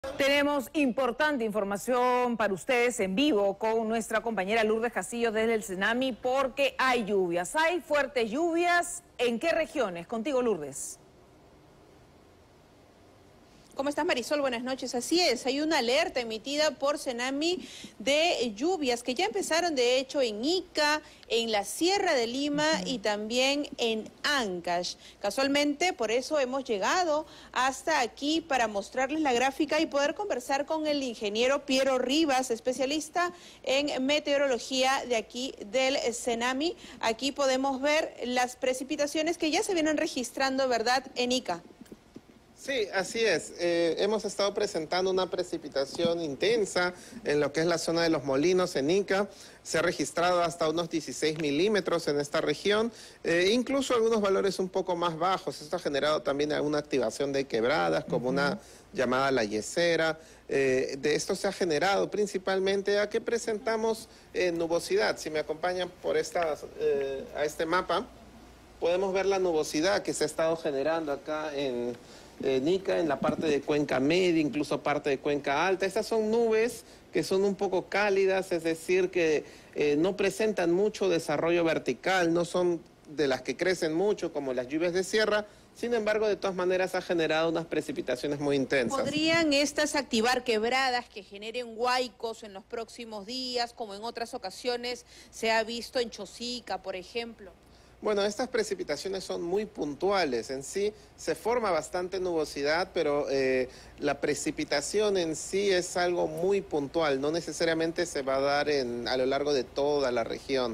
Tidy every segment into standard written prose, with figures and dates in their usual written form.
Tenemos importante información para ustedes en vivo con nuestra compañera Lourdes Castillo desde el Senami porque hay lluvias, hay fuertes lluvias. ¿En qué regiones? Contigo, Lourdes. ¿Cómo estás, Marisol? Buenas noches. Así es, hay una alerta emitida por Senami de lluvias que ya empezaron, de hecho, en Ica, en la Sierra de Lima y también en Ancash. Casualmente, por eso hemos llegado hasta aquí para mostrarles la gráfica y poder conversar con el ingeniero Piero Rivas, especialista en meteorología de aquí del Senami. Aquí podemos ver las precipitaciones que ya se vienen registrando, ¿verdad?, en Ica. Sí, así es. Hemos estado presentando una precipitación intensa en lo que es la zona de Los Molinos, en Ica. Se ha registrado hasta unos 16 milímetros en esta región, incluso algunos valores un poco más bajos. Esto ha generado también alguna activación de quebradas, como una llamada La Yesera. De esto se ha generado principalmente a que presentamos nubosidad. Si me acompañan por a este mapa, podemos ver la nubosidad que se ha estado generando acá en Ica, en la parte de Cuenca Media, incluso parte de Cuenca Alta. Estas son nubes que son un poco cálidas, es decir, que no presentan mucho desarrollo vertical, no son de las que crecen mucho como las lluvias de sierra. Sin embargo, de todas maneras ha generado unas precipitaciones muy intensas. ¿Podrían estas activar quebradas que generen huaicos en los próximos días, como en otras ocasiones se ha visto en Chosica, por ejemplo? Bueno, estas precipitaciones son muy puntuales. En sí se forma bastante nubosidad, pero la precipitación en sí es algo muy puntual. No necesariamente se va a dar a lo largo de toda la región.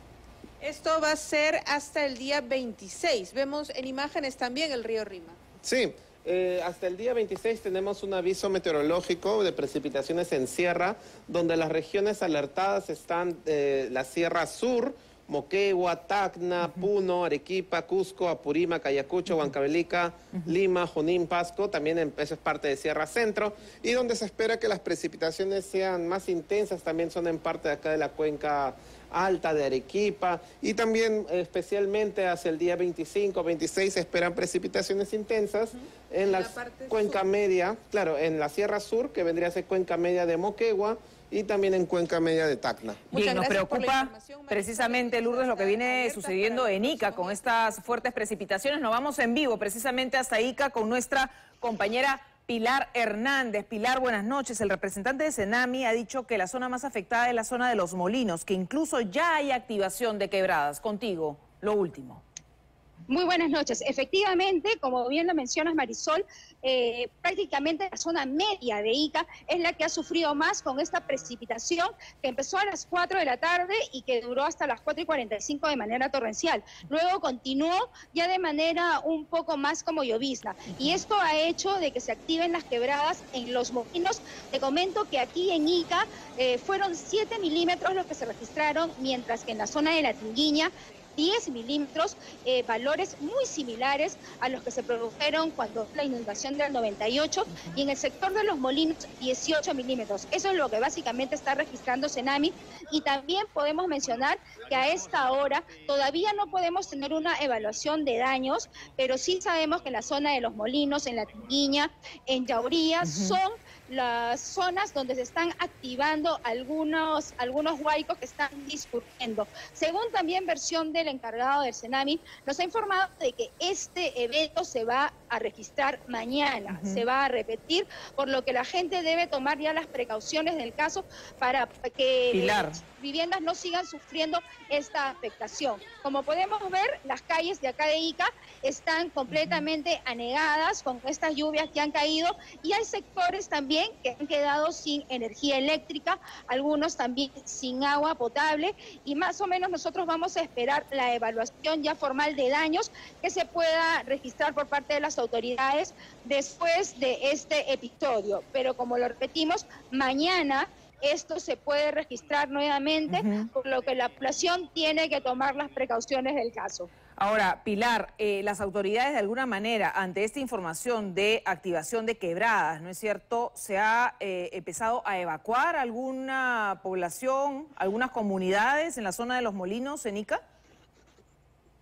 Esto va a ser hasta el día 26. Vemos en imágenes también el río Rima. Sí. Hasta el día 26 tenemos un aviso meteorológico de precipitaciones en sierra, donde las regiones alertadas están la Sierra Sur, Moquegua, Tacna, Puno, Arequipa, Cusco, Apurímac, Ayacucho, Huancavelica, Lima, Junín, Pasco, también eso es parte de Sierra Centro, y donde se espera que las precipitaciones sean más intensas, también son en parte de acá de la cuenca alta de Arequipa, y también especialmente hacia el día 25, 26 se esperan precipitaciones intensas en la cuenca media, claro, en la Sierra Sur, que vendría a ser cuenca media de Moquegua, y también en cuenca media de Tacna. Bien, nos preocupa precisamente, Lourdes, lo que viene sucediendo en Ica con estas fuertes precipitaciones. Nos vamos en vivo precisamente hasta Ica con nuestra compañera Pilar Hernández. Pilar, buenas noches. El representante de Senami ha dicho que la zona más afectada es la zona de Los Molinos, que incluso ya hay activación de quebradas. Contigo, lo último. Muy buenas noches. Efectivamente, como bien lo mencionas, Marisol, prácticamente la zona media de Ica es la que ha sufrido más con esta precipitación que empezó a las 4 de la tarde y que duró hasta las 4:45 de manera torrencial. Luego continuó ya de manera un poco más como llovizna. Y esto ha hecho de que se activen las quebradas en Los Molinos. Te comento que aquí en Ica fueron 7 milímetros los que se registraron, mientras que en la zona de La Tinguiña 10 milímetros, valores muy similares a los que se produjeron cuando la inundación del 98, y en el sector de Los Molinos 18 milímetros. Eso es lo que básicamente está registrando Senami, y también podemos mencionar que a esta hora todavía no podemos tener una evaluación de daños, pero sí sabemos que en la zona de Los Molinos, en La Tinguiña, en Jauría, son las zonas donde se están activando algunos huaicos que están discurriendo. Según también versión del encargado del Senami, nos ha informado de que este evento se va a registrar mañana, se va a repetir, por lo que la gente debe tomar ya las precauciones del caso para que las viviendas no sigan sufriendo esta afectación. Como podemos ver, las calles de acá de Ica están completamente anegadas con estas lluvias que han caído, y hay sectores también que han quedado sin energía eléctrica, algunos también sin agua potable, y más o menos nosotros vamos a esperar la evaluación ya formal de daños que se pueda registrar por parte de las autoridades después de este episodio. Pero como lo repetimos, mañana esto se puede registrar nuevamente, por lo que la población tiene que tomar las precauciones del caso. Ahora, Pilar, las autoridades de alguna manera, ante esta información de activación de quebradas, ¿no es cierto?, ¿se ha empezado a evacuar alguna población, algunas comunidades en la zona de Los Molinos, en Ica?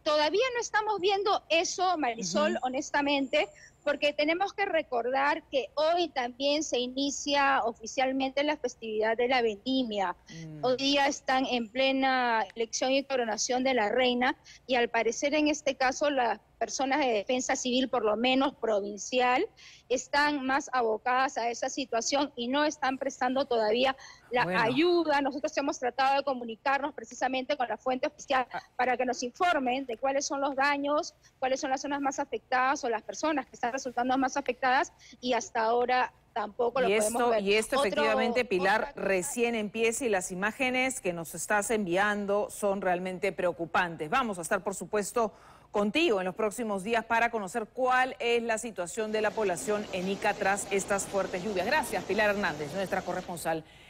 Todavía no estamos viendo eso, Marisol, honestamente, porque tenemos que recordar que hoy también se inicia oficialmente la festividad de la vendimia. Hoy día están en plena elección y coronación de la reina, y al parecer en este caso las personas de defensa civil, por lo menos provincial, están más abocadas a esa situación y no están prestando todavía la ayuda. Nosotros hemos tratado de comunicarnos precisamente con la fuente oficial para que nos informen de cuáles son los daños, cuáles son las zonas más afectadas o las personas que están resultando más afectadas, y hasta ahora tampoco lo podemos ver. Y esto efectivamente, Pilar, recién empieza, y las imágenes que nos estás enviando son realmente preocupantes. Vamos a estar, por supuesto, contigo en los próximos días para conocer cuál es la situación de la población en Ica tras estas fuertes lluvias. Gracias, Pilar Hernández, nuestra corresponsal